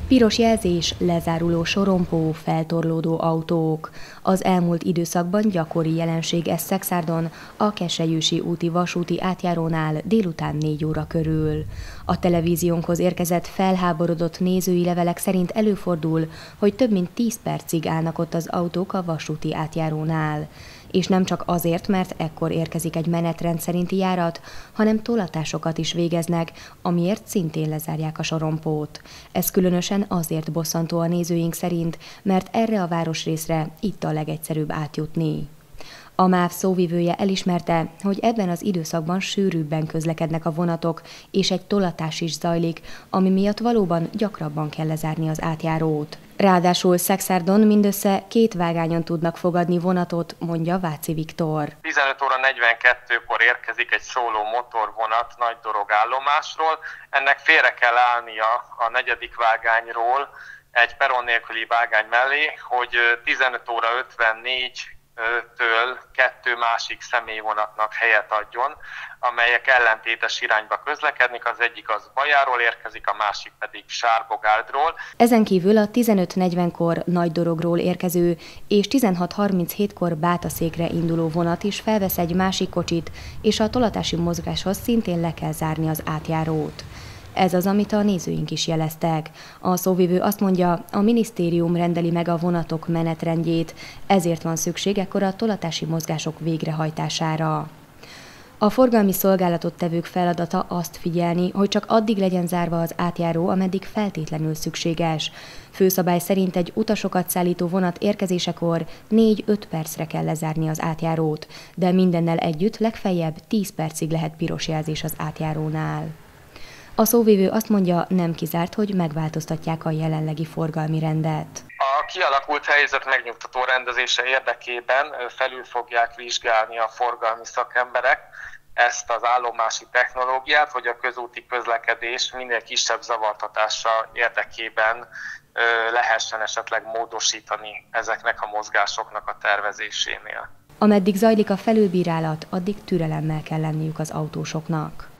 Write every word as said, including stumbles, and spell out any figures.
Piros jelzés, lezáruló sorompó, feltorlódó autók. Az elmúlt időszakban gyakori jelenség ez Szekszárdon, a Kesselyősi úti vasúti átjárónál délután négy óra körül. A televíziónkhoz érkezett felháborodott nézői levelek szerint előfordul, hogy több mint tíz percig állnak ott az autók a vasúti átjárónál. És nem csak azért, mert ekkor érkezik egy menetrend szerinti járat, hanem tolatásokat is végeznek, amiért szintén lezárják a sorompót. Ez különösen azért bosszantó a nézőink szerint, mert erre a városrészre itt a legegyszerűbb átjutni. A MÁV szóvivője elismerte, hogy ebben az időszakban sűrűbben közlekednek a vonatok, és egy tolatás is zajlik, ami miatt valóban gyakrabban kell lezárni az átjárót. Ráadásul Szekszárdon mindössze két vágányon tudnak fogadni vonatot, mondja Váci Viktor. tizenöt óra negyvenkettőkor érkezik egy szóló motorvonat Nagydorog állomásról. Ennek félre kell állnia a negyedik vágányról egy peron nélküli vágány mellé, hogy tizenöt óra ötvennégy től kettő másik személyvonatnak helyet adjon, amelyek ellentétes irányba közlekednek, az egyik az Bajáról érkezik, a másik pedig Sárbogárdról. Ezen kívül a tizenöt negyvenkor Nagydorogról érkező és tizenhat harminchétkor Bátaszékre induló vonat is felvesz egy másik kocsit, és a tolatási mozgáshoz szintén le kell zárni az átjárót. Ez az, amit a nézőink is jeleztek. A szóvivő azt mondja, a minisztérium rendeli meg a vonatok menetrendjét, ezért van szükség ekkor a tolatási mozgások végrehajtására. A forgalmi szolgálatot tevők feladata azt figyelni, hogy csak addig legyen zárva az átjáró, ameddig feltétlenül szükséges. Főszabály szerint egy utasokat szállító vonat érkezésekor négy-öt percre kell lezárni az átjárót, de mindennel együtt legfeljebb tíz percig lehet piros jelzés az átjárónál. A szóvivő azt mondja, nem kizárt, hogy megváltoztatják a jelenlegi forgalmi rendet. A kialakult helyzet megnyugtató rendezése érdekében felül fogják vizsgálni a forgalmi szakemberek ezt az állomási technológiát, hogy a közúti közlekedés minél kisebb zavartatása érdekében lehessen esetleg módosítani ezeknek a mozgásoknak a tervezésénél. Ameddig zajlik a felülbírálat, addig türelemmel kell lenniük az autósoknak.